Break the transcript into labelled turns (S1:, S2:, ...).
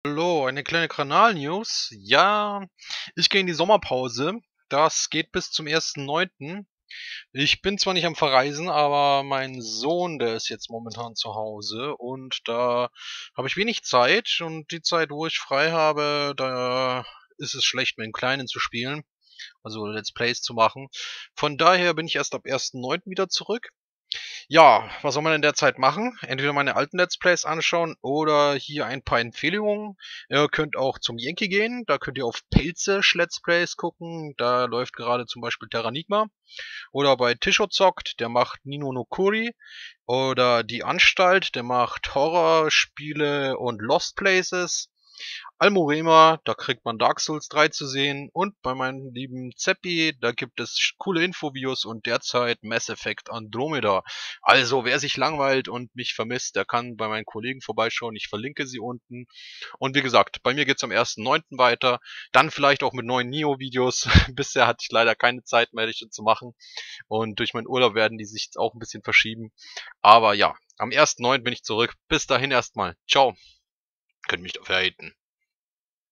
S1: Hallo, eine kleine Kanal-News. Ja, ich gehe in die Sommerpause. Das geht bis zum 1.9. Ich bin zwar nicht am Verreisen, aber mein Sohn, der ist jetzt momentan zu Hause und da habe ich wenig Zeit und die Zeit, wo ich frei habe, da ist es schlecht, mit dem Kleinen zu spielen, also Let's Plays zu machen. Von daher bin ich erst ab 1.9. wieder zurück. Ja, was soll man in der Zeit machen? Entweder meine alten Let's Plays anschauen oder hier ein paar Empfehlungen. Ihr könnt auch zum Yankee gehen, da könnt ihr auf Pelze Let's Plays gucken. Da läuft gerade zum Beispiel Terranigma. Oder bei Tisho zockt, der macht Nino no Kuri. Oder Die Anstalt, der macht Horrorspiele und Lost Places. Almorema, da kriegt man Dark Souls 3 zu sehen. Und bei meinem lieben Zeppi, da gibt es coole Infovideos und derzeit Mass Effect Andromeda. Also, wer sich langweilt und mich vermisst, der kann bei meinen Kollegen vorbeischauen. Ich verlinke sie unten. Und wie gesagt, bei mir geht's am 1.9. weiter. Dann vielleicht auch mit neuen Neo-Videos. Bisher hatte ich leider keine Zeit mehr, welche zu machen. Und durch meinen Urlaub werden die sich jetzt auch ein bisschen verschieben. Aber ja, am 1.9. bin ich zurück. Bis dahin erstmal. Ciao. Könnt mich dafür haten.